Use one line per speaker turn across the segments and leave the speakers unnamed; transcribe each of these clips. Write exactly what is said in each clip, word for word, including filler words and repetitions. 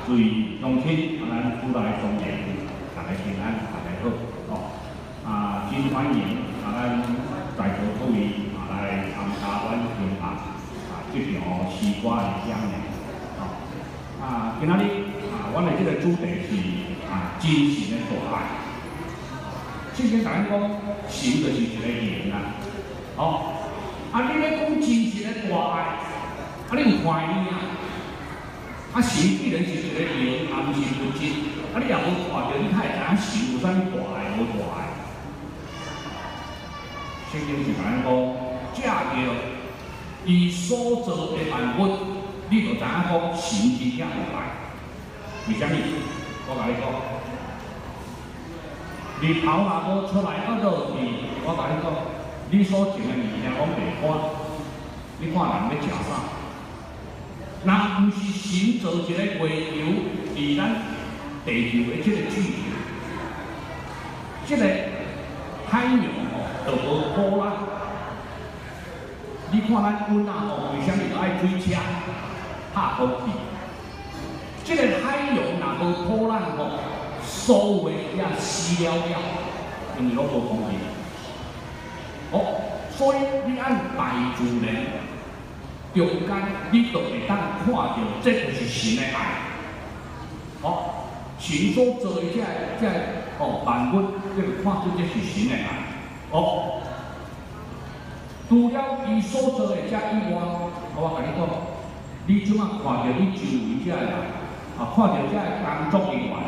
注意乡亲，啊，咱出来中年，大家平安，大家好，哦，啊，真欢迎啊，咱在座各位啊来参加阮平安啊这场诗歌的讲演，哦，啊，今仔日啊，阮的这个主题是啊，真神的大爱。圣经甲咱讲，神就是一个灵啊，哦，啊，你咧讲真神的大爱，啊，你有看伊啊？啊，神既然是一个灵，也毋是物质，啊，你也无看到，你哪会知影神有啥物大爱无大爱？圣经是甲咱讲，借着伊所造的万物，你就知影讲神真正有爱。为虾米？我甲你讲，日头若无出来要落雨，我甲你讲，你所种的物件拢袂花，你看人要食啥？ 若毋是神造一个月球，伫咱地球的这个距离，这个海洋吼就无波浪。你看咱温啊吼，为虾米要爱开车拍空气？这个海洋若无波浪吼，所有也死了了，因为拢无空气。哦，所以你按大自然。 中间你就会当看到，这就是神的爱。哦，神所做的这这哦万物，你就看出这是神的爱。哦，除了伊所做的这以外，我甲你讲，你即马看到你周围这人，啊，看到这工作人员，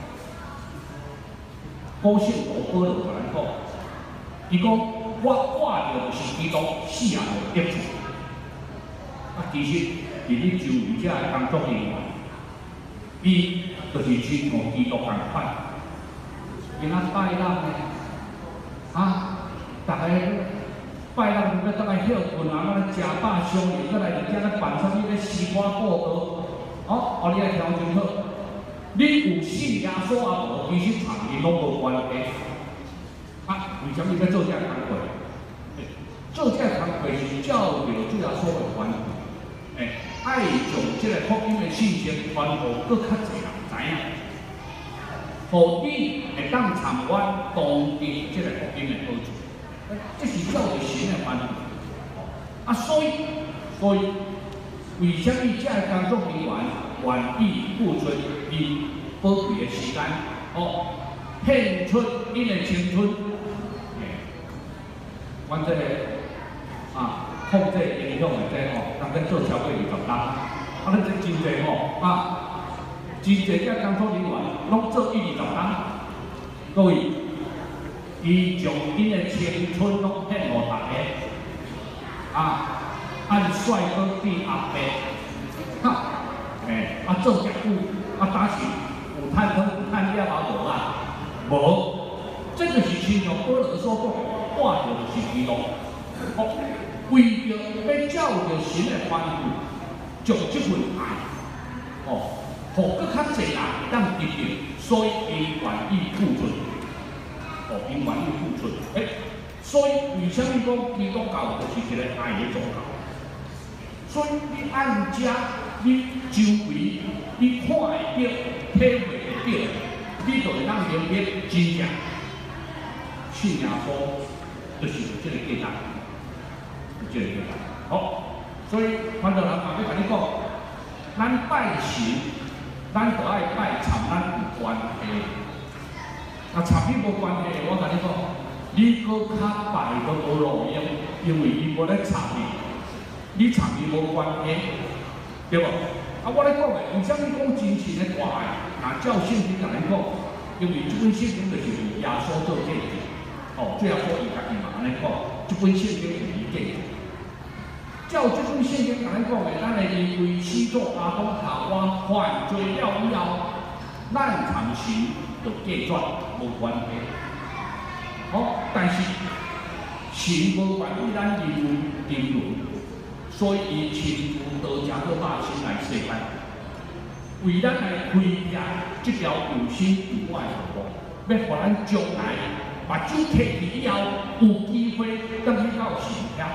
高兴无保罗甲咱讲，伊讲我活着就是基督，死也无得处。 啊，其实伫你周围遮个工作人员，伊就是亲像基督共款。今仔拜六呢，啊，逐个拜六要倒来休困啊，咱食饱相应，再来伫遮咧办啥物咧诗歌报道，哦，哦，你来听真好。你有信耶稣啊无？其实参伊拢无关系。啊，为什么要做遮工课？做遮工课是照着主耶稣的关系。 诶，爱将这个福音的信息传播，搁较侪人知影，互你会当参与当地这个福音的好处。这是照着神的关系。啊，所以，所以，为什么这个工作人员愿意付出伊宝贵的时间，哦，献出伊的青春？诶，阮这个啊。 控制影响的这吼，当咱做超过二十单，啊，咱这真济吼啊，真济这工作人员拢做一二十单，各位，伊将伊的青春拢献互大家，啊，按帅哥变阿伯，哈，诶，啊做遮久，啊打是有趁汤有趁了啊无啊，无，这个是亲像保罗所讲，活着就是基督，哦。 为着要照着神的吩咐，将这份爱，哦，互搁较侪人会当得到，所以伊愿意付出，哦，伊愿意付出。诶，所以为什么讲基督教就是一个爱的宗教？所以你按遮，你周围你看会到、体会会到，你就会当明白真正信耶稣就是有这个价值。 这个好，所以传道人嘛要甲你讲，咱拜神，咱就爱拜参咱有关系。啊，参你无关系，我甲你讲，你搁较拜都无路用，因为伊无咧参你，你参伊无关系，对无？啊，我咧讲诶，为什么讲真神的大爱？那照圣经甲咱讲，因为这本圣经就是以耶稣做见证。哦，最后说伊家己嘛安尼讲，这本圣经是伊见证。 照这本圣经甲咱讲的，咱会因为始祖阿当夏娃犯罪了以后，咱参神就隔绝无关系。好，但是神无愿意咱人为沉沦，所以伊亲自道成个肉身来世间，为咱来开辟这条有生有爱的路，要互咱将来目睭摕去以后，有机会登去到神遐。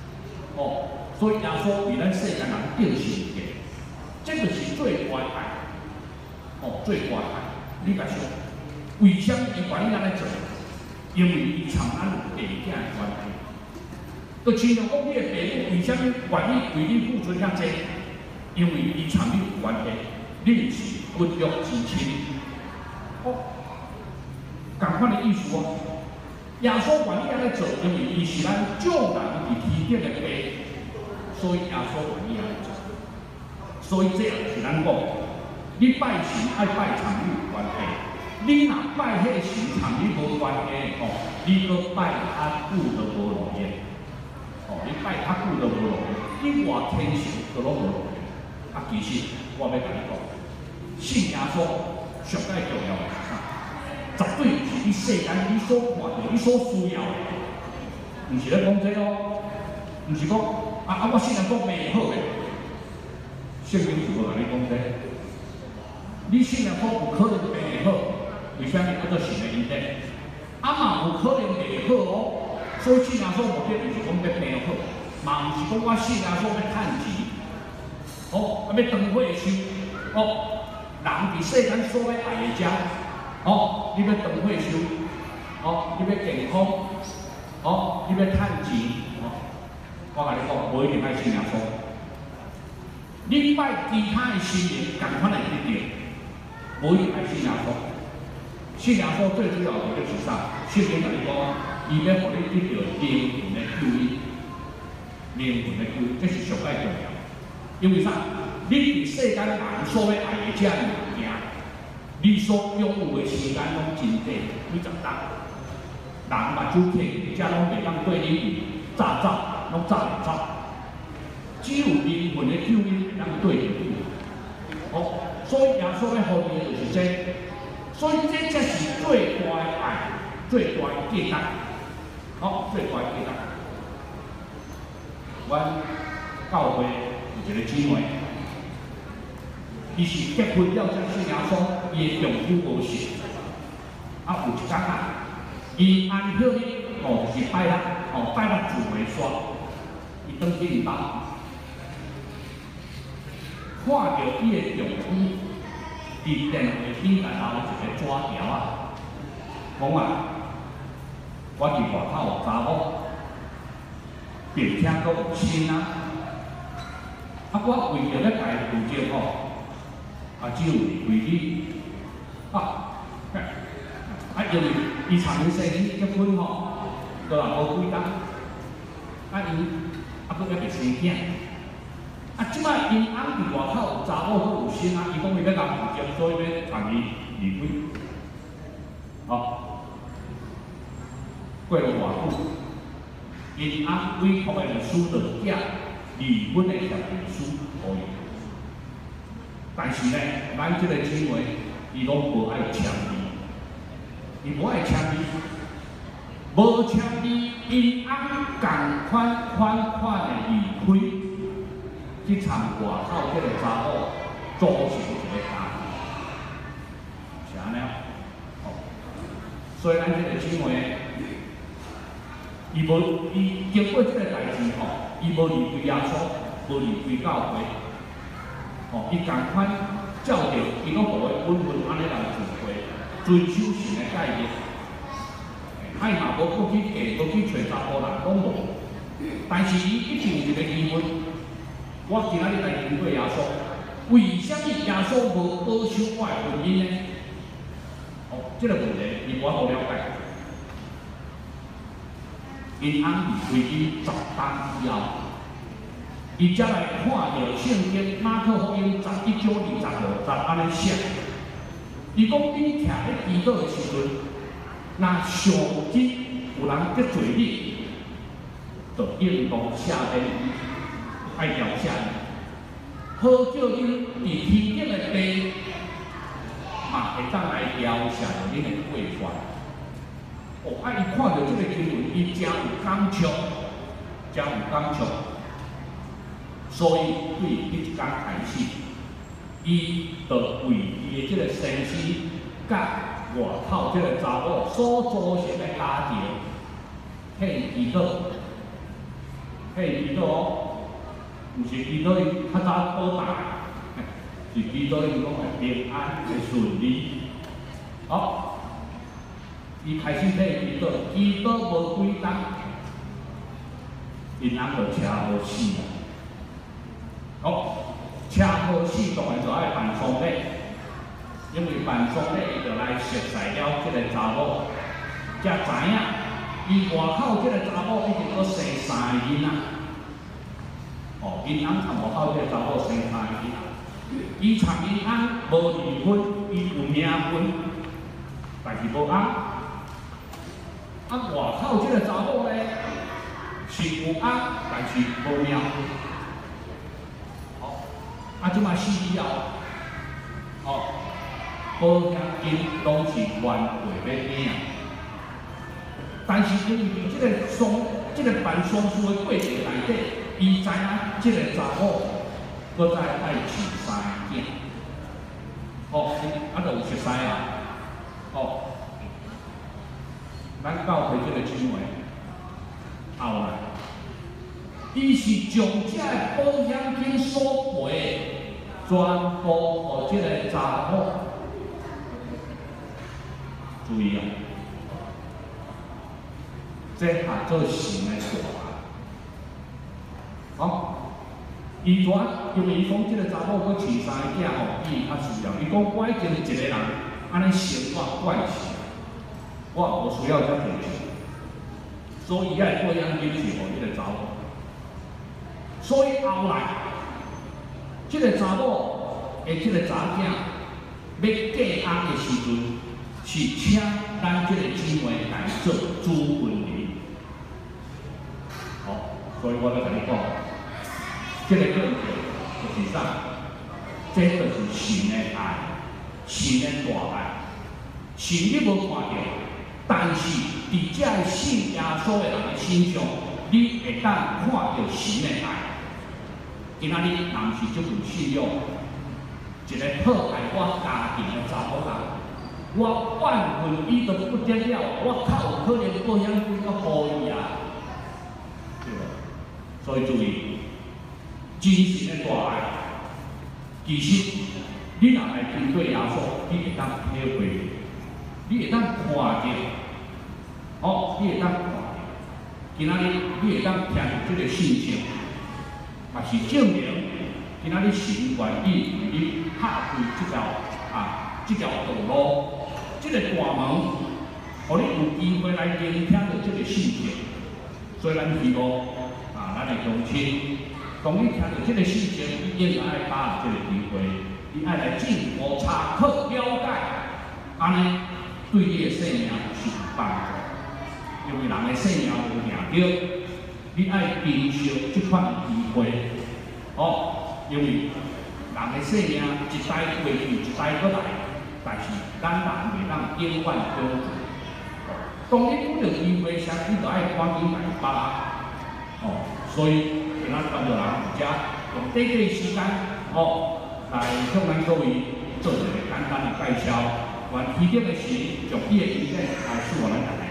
哦，所以耶稣为咱世间人定死的，这个是最关爱。 哦，最乖啊！你甲想，为什么伊愿意安尼做？因为伊参咱有爸囝的关系。就亲像讲，你的爸母为什么愿意为你付出遐济？因为伊参你有关系，你是骨肉之亲。哦，共款的意思哦。耶稣愿意安尼做，因为伊是咱众人伫天顶的爸，所以耶稣愿意安尼做。所以这样是咱讲，你拜神爱拜参你有关系，你若拜迄个神参你无关系哦，你搁拜较久都无路用。哦，你拜较久都无路用，你外天神都拢无路用。啊，其实我要甲你讲，信耶稣上界重要的是啥？绝对是你世间你所看到、你所需要的，毋是咧讲这哦，毋是讲啊啊，我信耶稣袂好诶。圣经是无甲你讲这，你信耶稣有可能袂好，为啥物叫做神的恩典？啊嘛有可能袂好哦，所以信耶稣目的毋是讲要变好，嘛毋是讲我信耶稣要趁钱，哦，啊要当退休，哦，人伫世间所要爱的遮。哦，你要长退休，哦，你要健康，哦，你要趁钱，哦，我甲你讲，无一定爱信耶稣。你拜其他的神明，共款会得到，无一定爱信耶稣。信耶稣最主要的就是啥？圣经甲你讲，伊要互你得到灵魂的救恩，灵魂的救恩，这是上界重要。因为啥？你伫世间人所要爱的遮物件。你所拥有的时间拢真短，你十当人目睭睇，遮拢袂当对你早走，拢走袂走。只有灵魂的救恩会当对着你。哦，所以耶稣要互你的就是这，所以这才是最大的爱，最大的价值。好，最大的价值。阮教会有一个姊妹。伊是结婚了才信耶稣，伊的丈夫无信。啊，有一天啊，伊安歇日，哦，就是拜六，哦，拜六自回山，伊转去因兜，看到伊的丈夫伫电话顶内留一个纸条啊，讲啊，我伫外口有查某，并且阁有亲啊，啊，我为着要家负责吼。啊，只有离开你啊！啊，因为伊参与生日结婚吼，都也无几当，啊因啊佫还袂生囝，啊即摆因翁伫外口有查某佫有新啊，伊讲伊要甲负责，所以要参伊离婚。哦，过了偌久，因翁委托的律师就寄离婚的协议书互伊。但是呢，咱即个姊妹，伊拢无爱签字，伊无爱签字，无签字，因翁共款款款的离开，去参外口即个查某组成一个家庭，是安尼哦。所以咱即个姊妹，伊无伊经过即个代志吼，伊无离开耶稣，无离开教会。哦，伊共款照着伊拢无的本分安尼来自会，遵守神的戒律，爱嘛无过去嫁，无去找查甫人，拢无。但是伊一定有一个疑问，我今仔日来经过耶稣，为什么耶稣无保守我的婚姻呢？哦，这个问题伊我无了解。因翁离开伊十当以后。伊才来看到圣经马可福音十一章二十五节安尼写，伊讲伊徛咧祈祷的时阵，若上天有人得罪你，就应当赦免伊，爱调赦伊，好叫因伫天顶的爸嘛会当来调赦着恁的过犯。哦，啊！伊看到即个经文，伊真有感触，真有感触。所以对迄一天开始，伊就为伊的即个先生甲外口即个查某所组成的家庭献祈祷，献祈祷哦，毋是祈祷伊较早倒大，是是祈祷因讲会平安会顺利。好，伊开始咧祈祷，祈祷无几冬，因翁就车祸死啦。好，车祸死当然就爱办丧礼，因为办丧礼伊就来熟悉了即个查某，才知影伊外口即个查某已经搁生三个囡仔。哦，因翁同外口即个查某生三个囡仔。 伊参因翁无离婚，伊有冥婚，但是无翁。啊，外口即个查某咧是有翁，但是无冥婚。哦，啊，即摆死以后，哦，保险金拢是原赔要领。但是因为伫即个丧、即、这个办丧事的过程内底，伊知影即个查某。 搁再爱饲三个囝，哦，啊，就有熟悉啊，哦，咱到回这个经文后来，伊是将这保险金所赔全部互这个查某，注意啊，这下做神的大啊，好。 伊主因为伊讲即个查某搁饲三个囝吼，伊较需要。伊讲我已经一个人安尼生活惯势，我无需要遮多钱，所以爱保养金是互即个查某。所以后来，即个查某诶，即个查囝要嫁翁的时阵，是请咱即个姊妹来做主婚人。好，所以我要甲你讲。 这个过程就是啥？这就是神的爱，神的大爱。神你无看到，但是伫这个信耶稣的人的身上，你会当看到神的爱。今仔日人是这份信仰，一个好爱我家庭的查某人，我万分伊都不得了，我较有可能保险金较好伊啊，对无？所以注意。 真神的大爱，其实你若来面对耶稣，你会当体会，你会当看到，哦，你会当看到，今仔日你会当听到这个信息，也是证明今仔日神愿意为你拍开这条啊这条道路，这个大门，互你有机会来聆听到这个信息。所以咱希望啊，咱的乡亲。 当你听到这个事情，你应该爱把握这个机会，你爱来进步查考了解，安尼对你的生命是有帮助。因为人的生命有命着，你爱珍惜这款机会，哦，因为人的生命一代过去，一代过来，但是咱人袂当永远长存。当你有着机会时，你就爱赶紧来把握，哦，所以。 今仔咱就人遮用短短时间，哦，来向咱各位做一个简单的介绍。愿天顶的神，从伊的意见来使我们大家。